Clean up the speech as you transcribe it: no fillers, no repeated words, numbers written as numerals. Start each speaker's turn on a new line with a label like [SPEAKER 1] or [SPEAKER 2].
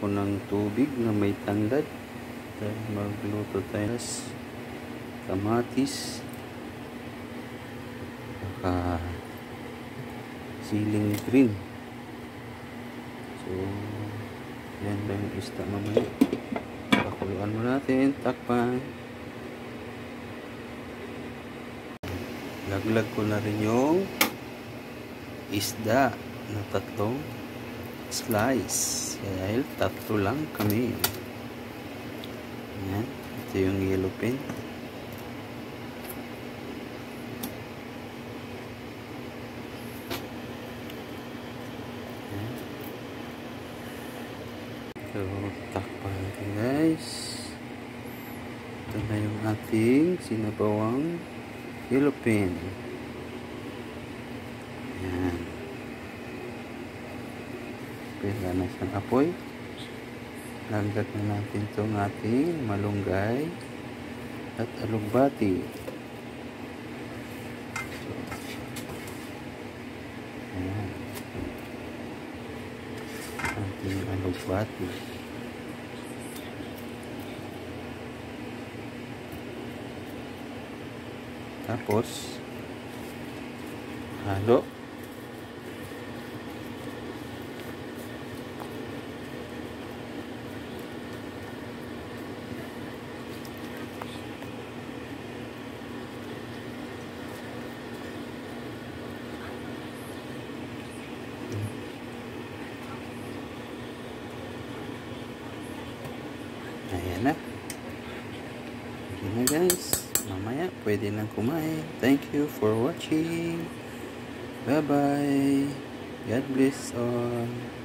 [SPEAKER 1] ako ng tubig na may tanglad. Dahil magluto tayo ng kamatis, saka siling green. So yan lang yung isda mamaya. Pakuluan mo natin, takpan. Laglag ko na rin yung isda na tatlong slice dahil tatlo lang kami. Yan, ito yung yellow pin. Yan. So takpan natin guys. Ito na yung ating sinabawang yellow pin. Yan. Pila na siyang apoy. Lagdag na natin itong ating malunggay at alugbati. So, ayan. Ating alugbati. Tapos, halo. Ayan na. Ayan na guys. Mamaya pwede nang kumain. Thank you for watching. Bye bye. God bless all.